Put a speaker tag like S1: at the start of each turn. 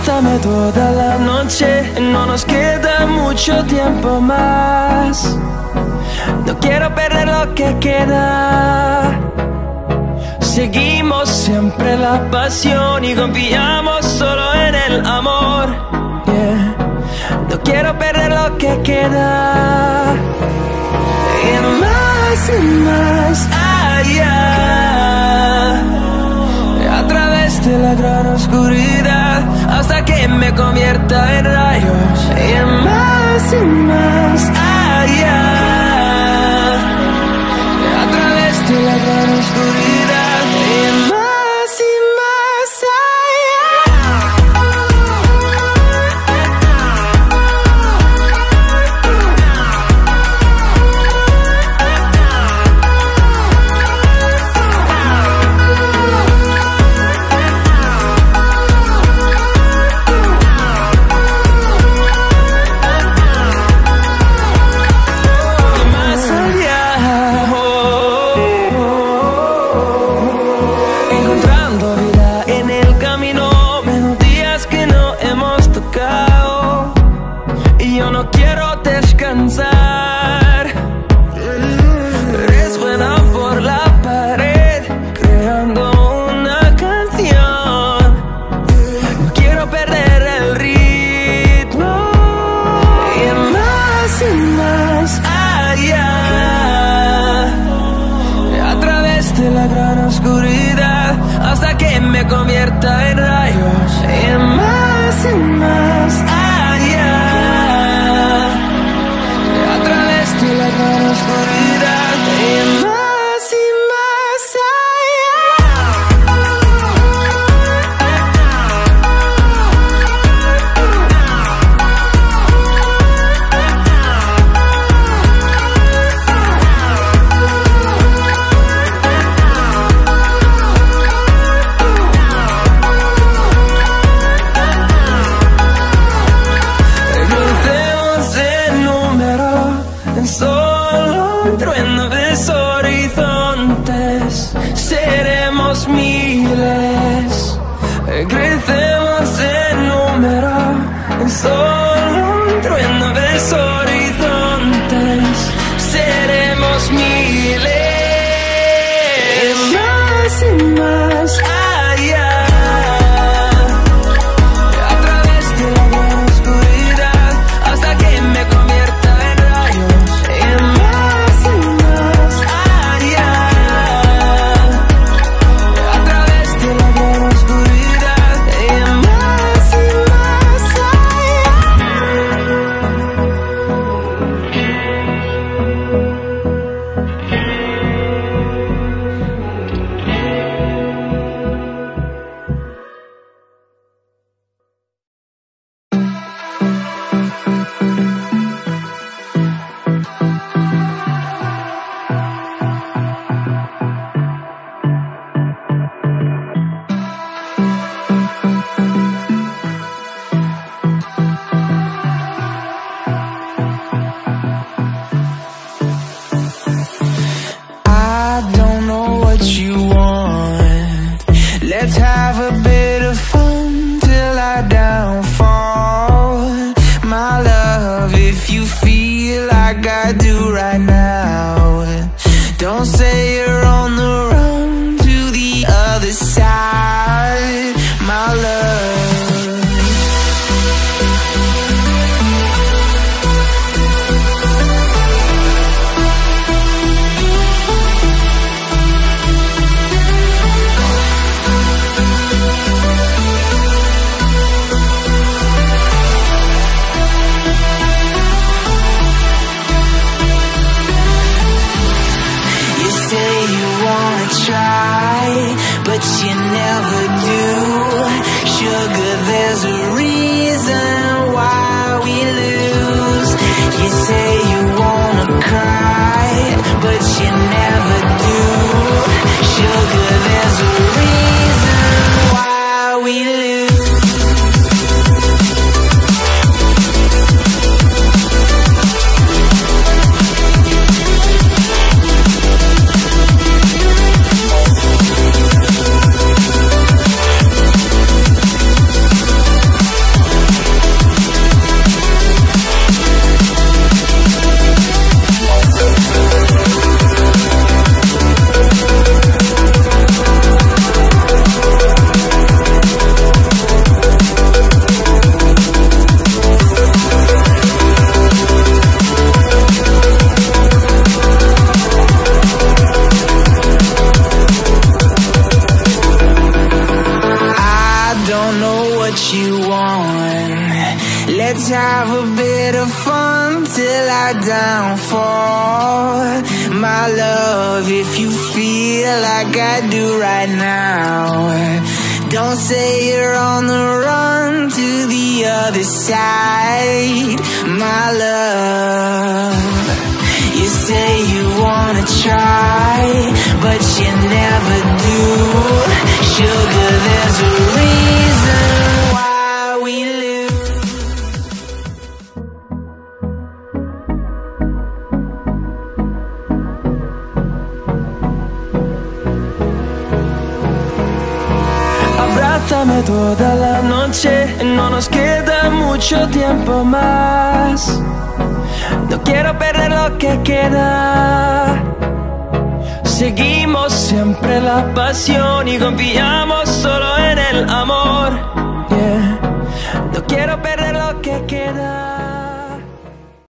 S1: Dame toda la noche, no nos queda mucho tiempo más. No quiero perder lo que queda. Seguimos siempre la pasión y confiamos solo en el amor. Yeah. No quiero perder lo que queda. Y más allá, a través de la gran oscuridad, hasta que me convierta en rayos. Y más allá, a través de la gran oscuridad. Y más me convierta en rayos. Y más allá, a través de la gran oscuridad. Y más crecemos en número, en solo un trueno de horizontes. Seremos miles, más allá, a través de la gran oscuridad, hasta que me convierta en rayos. Y más allá, a través de la gran oscuridad. Let's have a bit of fun till I downfall. My love, if you feel like I do right now, don't say you're on the run to the other side, my love. till I downfall. My love, if you feel like I do right now, don't say you're on the run to the other side. My love, you say you wanna try, but you never do. Sugar, there's a reason why we lose.
S2: Abrázame toda la noche, no nos queda mucho tiempo más. No quiero perder lo que queda. Seguimos siempre la pasión y confiamos solo en el amor.